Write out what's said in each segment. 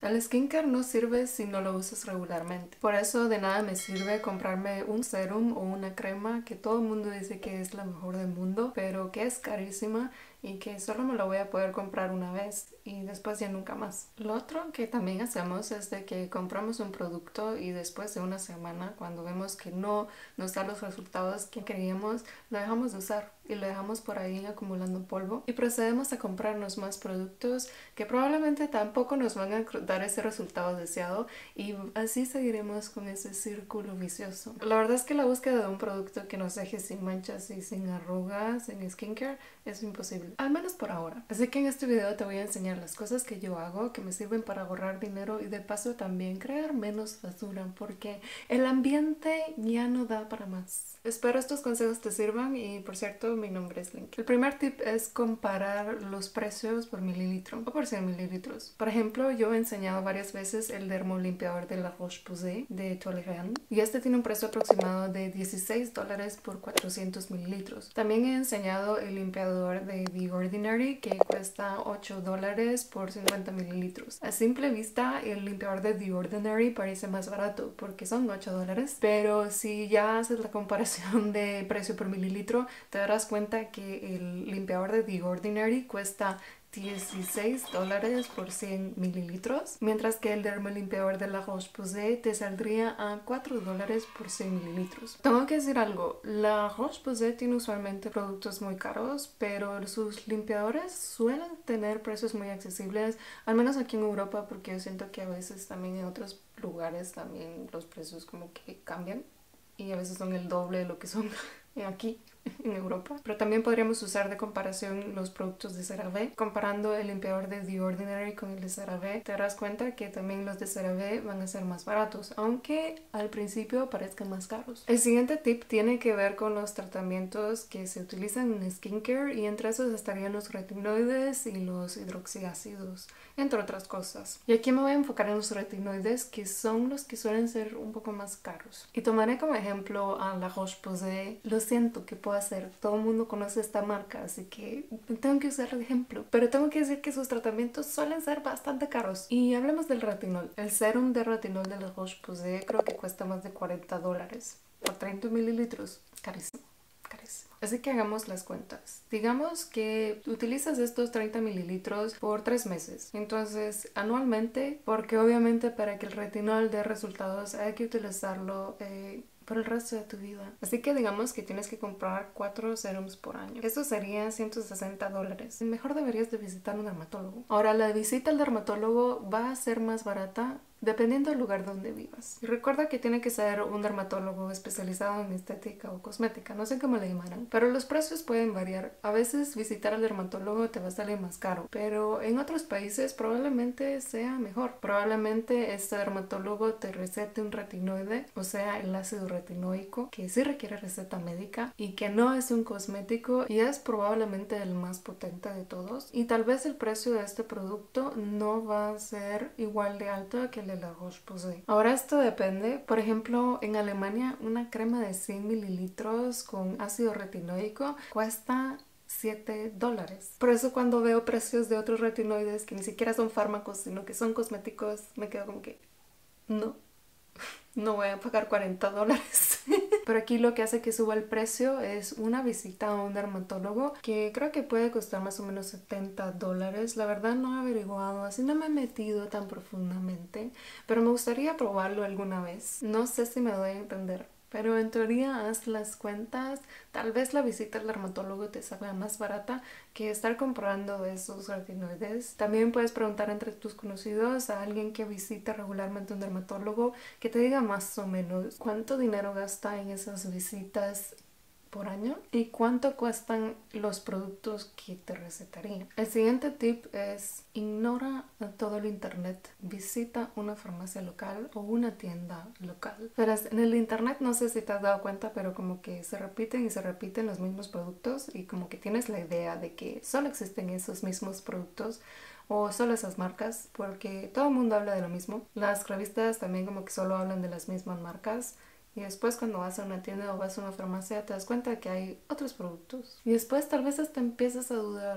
El skincare no sirve si no lo usas regularmente. Por eso de nada me sirve comprarme un serum o una crema que todo el mundo dice que es la mejor del mundo, pero que es carísima y que solo me lo voy a poder comprar una vez y después ya nunca más. Lo otro que también hacemos es de que compramos un producto y después de una semana, cuando vemos que no nos da los resultados que queríamos, lo dejamos de usar y lo dejamos por ahí acumulando polvo y procedemos a comprarnos más productos que probablemente tampoco nos van a dar ese resultado deseado y así seguiremos con ese círculo vicioso. La verdad es que la búsqueda de un producto que nos deje sin manchas y sin arrugas en skincare es imposible, al menos por ahora. Así que en este video te voy a enseñar las cosas que yo hago que me sirven para ahorrar dinero y de paso también crear menos basura porque el ambiente ya no da para más. Espero estos consejos te sirvan y por cierto mi nombre es Link. El primer tip es comparar los precios por mililitro o por 100 mililitros. Por ejemplo, yo he enseñado varias veces el dermolimpiador de La Roche-Posay de Toleriane y este tiene un precio aproximado de $16 por 400 mililitros. También he enseñado el limpiador de The Ordinary que cuesta $8 por 50 mililitros. A simple vista el limpiador de The Ordinary parece más barato porque son $8, pero si ya haces la comparación de precio por mililitro te darás cuenta que el limpiador de The Ordinary cuesta $16 por 100 mililitros, mientras que el dermolimpiador de La Roche-Posay te saldría a $4 por 100 mililitros. Tengo que decir algo, La Roche-Posay tiene usualmente productos muy caros, pero sus limpiadores suelen tener precios muy accesibles, al menos aquí en Europa, porque yo siento que a veces también en otros lugares también los precios como que cambian y a veces son el doble de lo que son aquí en Europa. Pero también podríamos usar de comparación los productos de CeraVe. Comparando el limpiador de The Ordinary con el de CeraVe, te darás cuenta que también los de CeraVe van a ser más baratos, aunque al principio parezcan más caros. El siguiente tip tiene que ver con los tratamientos que se utilizan en skincare y entre esos estarían los retinoides y los hidroxiácidos, entre otras cosas. Y aquí me voy a enfocar en los retinoides, que son los que suelen ser un poco más caros. Y tomaré como ejemplo a La Roche-Posay. Lo siento, ¿qué puedo hacer? Todo el mundo conoce esta marca, así que tengo que usar el ejemplo. Pero tengo que decir que sus tratamientos suelen ser bastante caros. Y hablemos del retinol. El serum de retinol de La Roche-Posay creo que cuesta más de $40 por 30 mililitros. Carísimo. Así que hagamos las cuentas. Digamos que utilizas estos 30 mililitros por 3 meses. Entonces, anualmente, porque obviamente para que el retinol dé resultados hay que utilizarlo por el resto de tu vida. Así que digamos que tienes que comprar 4 serums por año. Eso sería $160. Mejor deberías de visitar un dermatólogo. Ahora, la visita al dermatólogo va a ser más barata dependiendo del lugar donde vivas. Y recuerda que tiene que ser un dermatólogo especializado en estética o cosmética, no sé cómo le llamarán, pero los precios pueden variar. A veces visitar al dermatólogo te va a salir más caro, pero en otros países probablemente sea mejor. Probablemente este dermatólogo te recete un retinoide, o sea, el ácido retinoico, que sí requiere receta médica y que no es un cosmético y es probablemente el más potente de todos. Y tal vez el precio de este producto no va a ser igual de alto que el de La Roche-Posay. Ahora esto depende. Por ejemplo, en Alemania una crema de 100 mililitros con ácido retinoico cuesta $7. Por eso cuando veo precios de otros retinoides que ni siquiera son fármacos, sino que son cosméticos, me quedo como que no voy a pagar $40. Pero aquí lo que hace que suba el precio es una visita a un dermatólogo que creo que puede costar más o menos $70. La verdad no he averiguado, así no me he metido tan profundamente, pero me gustaría probarlo alguna vez. No sé si me doy a entender. Pero en teoría haz las cuentas, tal vez la visita al dermatólogo te salga más barata que estar comprando esos retinoides. También puedes preguntar entre tus conocidos a alguien que visita regularmente un dermatólogo que te diga más o menos cuánto dinero gasta en esas visitas por año y cuánto cuestan los productos que te recetaría. El siguiente tip es ignora todo el internet, visita una farmacia local o una tienda local. Verás, en el internet no sé si te has dado cuenta, pero como que se repiten y se repiten los mismos productos y como que tienes la idea de que solo existen esos mismos productos o solo esas marcas porque todo el mundo habla de lo mismo. Las revistas también como que solo hablan de las mismas marcas. Y después cuando vas a una tienda o vas a una farmacia te das cuenta que hay otros productos. Y después tal vez hasta empiezas a dudar.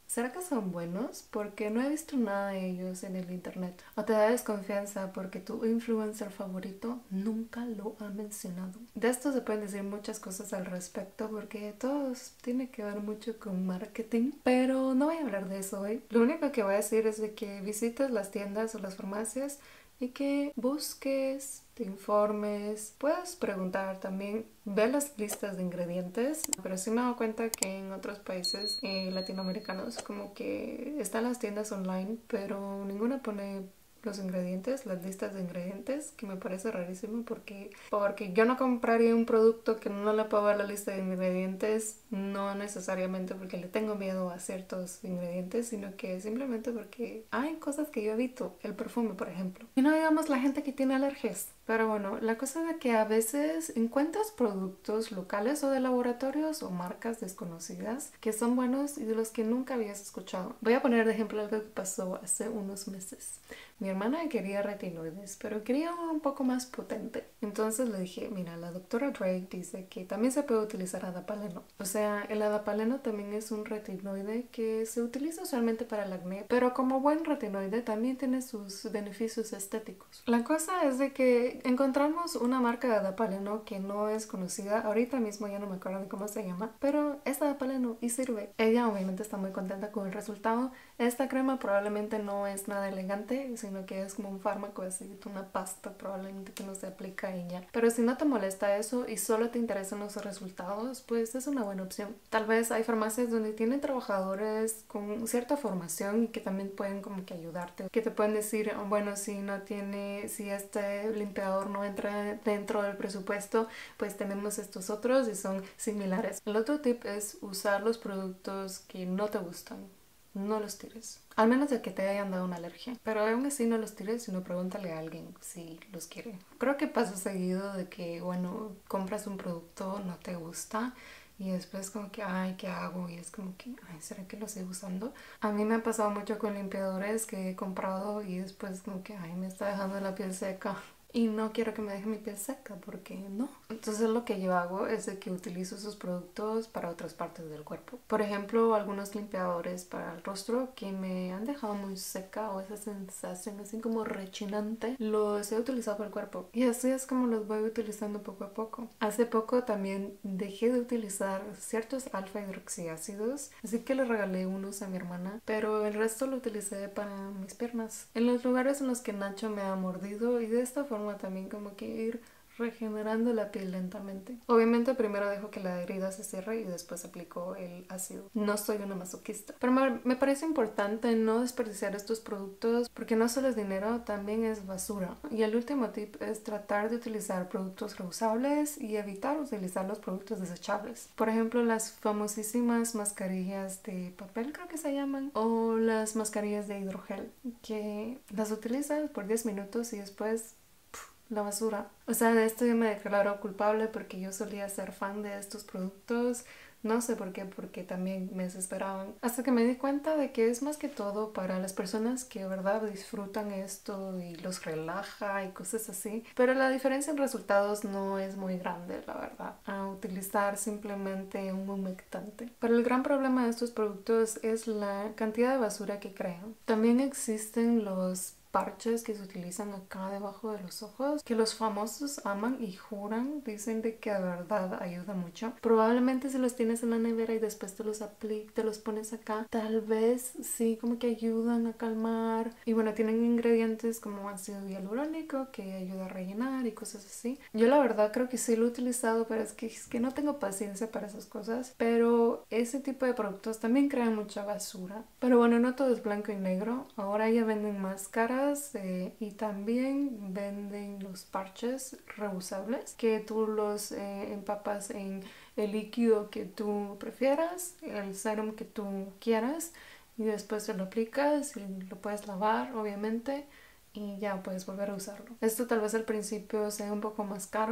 ¿Será que son buenos? Porque no he visto nada de ellos en el internet. O te da desconfianza porque tu influencer favorito nunca lo ha mencionado. De esto se pueden decir muchas cosas al respecto porque todo tiene que ver mucho con marketing. Pero no voy a hablar de eso hoy. Lo único que voy a decir es de que visites las tiendas o las farmacias y que busques, te informes, puedes preguntar también, ve las listas de ingredientes, pero sí me he dado cuenta que en otros países latinoamericanos como que están las tiendas online, pero ninguna pone los ingredientes, las listas de ingredientes, que me parece rarísimo porque yo no compraría un producto que no le puedo ver la lista de ingredientes, no necesariamente porque le tengo miedo a ciertos ingredientes, sino que simplemente porque hay cosas que yo evito, el perfume por ejemplo. Y no digamos la gente que tiene alergias. Pero bueno, la cosa es de que a veces encuentras productos locales o de laboratorios o marcas desconocidas que son buenos y de los que nunca habías escuchado. Voy a poner de ejemplo algo que pasó hace unos meses. Mi hermana quería retinoides, pero quería uno un poco más potente. Entonces le dije, mira, la doctora Drake dice que también se puede utilizar adapaleno. O sea, el adapaleno también es un retinoide que se utiliza usualmente para el acné, pero como buen retinoide también tiene sus beneficios estéticos. La cosa es de que encontramos una marca de adapaleno que no es conocida. Ahorita mismo ya no me acuerdo de cómo se llama, pero es adapaleno y sirve. Ella obviamente está muy contenta con el resultado. Esta crema probablemente no es nada elegante, sino que es como un fármaco, así, una pasta probablemente que no se aplica y ya. Pero si no te molesta eso y solo te interesan los resultados, pues es una buena opción. Tal vez hay farmacias donde tienen trabajadores con cierta formación y que también pueden como que ayudarte, que te pueden decir, bueno, si no tiene, si este limpiador no entra dentro del presupuesto, pues tenemos estos otros y son similares. El otro tip es usar los productos que no te gustan. No los tires. Al menos de que te hayan dado una alergia. Pero aún así no los tires, sino pregúntale a alguien si los quiere. Creo que pasa seguido de que, bueno, compras un producto, no te gusta y después como que, ay, ¿qué hago? Y es como que, ay, ¿será que lo sigo usando? A mí me ha pasado mucho con limpiadores que he comprado y después como que, ay, me está dejando la piel seca. Y no quiero que me deje mi piel seca porque no. Entonces lo que yo hago es de que utilizo esos productos para otras partes del cuerpo. Por ejemplo, algunos limpiadores para el rostro que me han dejado muy seca o esa sensación así como rechinante, los he utilizado para el cuerpo. Y así es como los voy utilizando poco a poco. Hace poco también dejé de utilizar ciertos alfa hidroxiácidos, así que le regalé unos a mi hermana, pero el resto lo utilicé para mis piernas. En los lugares en los que Nacho me ha mordido y de esta forma también como que ir regenerando la piel lentamente. Obviamente primero dejo que la herida se cierre y después aplico el ácido. No soy una masoquista. Pero me parece importante no desperdiciar estos productos porque no solo es dinero, también es basura. Y el último tip es tratar de utilizar productos reusables y evitar utilizar los productos desechables. Por ejemplo, las famosísimas mascarillas de papel, creo que se llaman, o las mascarillas de hidrogel, que las utilizas por 10 minutos y después la basura. O sea, de esto yo me declaro culpable porque yo solía ser fan de estos productos. No sé por qué, porque también me desesperaban. Hasta que me di cuenta de que es más que todo para las personas que de verdad disfrutan esto y los relaja y cosas así. Pero la diferencia en resultados no es muy grande, la verdad, a utilizar simplemente un humectante. Pero el gran problema de estos productos es la cantidad de basura que crean. También existen los parches que se utilizan acá debajo de los ojos, que los famosos aman y juran, dicen de que de verdad ayuda mucho. Probablemente si los tienes en la nevera y después te los pones acá, tal vez sí como que ayudan a calmar. Y bueno, tienen ingredientes como ácido hialurónico que ayuda a rellenar y cosas así. Yo la verdad creo que sí lo he utilizado, pero es que no tengo paciencia para esas cosas. Pero ese tipo de productos también crean mucha basura. Pero bueno, no todo es blanco y negro. Ahora ya venden máscaras y también venden los parches reusables que tú los empapas en el líquido que tú prefieras, el serum que tú quieras y después te lo aplicas y lo puedes lavar obviamente y ya puedes volver a usarlo. Esto tal vez al principio sea un poco más caro,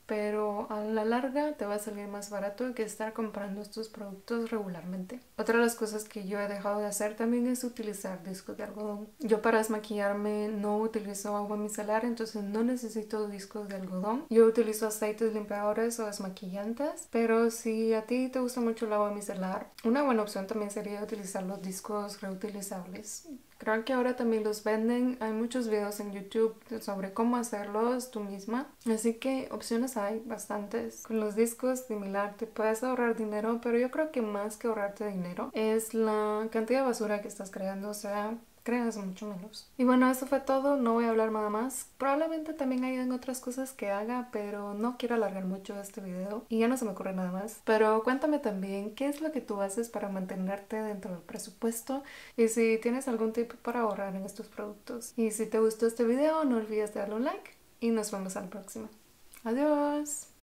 pero a la larga te va a salir más barato que estar comprando estos productos regularmente. Otra de las cosas que yo he dejado de hacer también es utilizar discos de algodón. Yo para desmaquillarme no utilizo agua micelar, entonces no necesito discos de algodón. Yo utilizo aceites limpiadores o desmaquillantes, pero si a ti te gusta mucho el agua micelar, una buena opción también sería utilizar los discos reutilizables. Creo que ahora también los venden. Hay muchos videos en YouTube sobre cómo hacerlos tú misma. Así que opciones hay bastantes. Con los discos similar te puedes ahorrar dinero, pero yo creo que más que ahorrarte dinero es la cantidad de basura que estás creando. O sea, creas mucho menos. Y bueno, eso fue todo. No voy a hablar nada más. Probablemente también hayan otras cosas que haga, pero no quiero alargar mucho este video y ya no se me ocurre nada más. Pero cuéntame también qué es lo que tú haces para mantenerte dentro del presupuesto y si tienes algún tip para ahorrar en estos productos. Y si te gustó este video, no olvides darle un like y nos vemos al próximo. Adiós.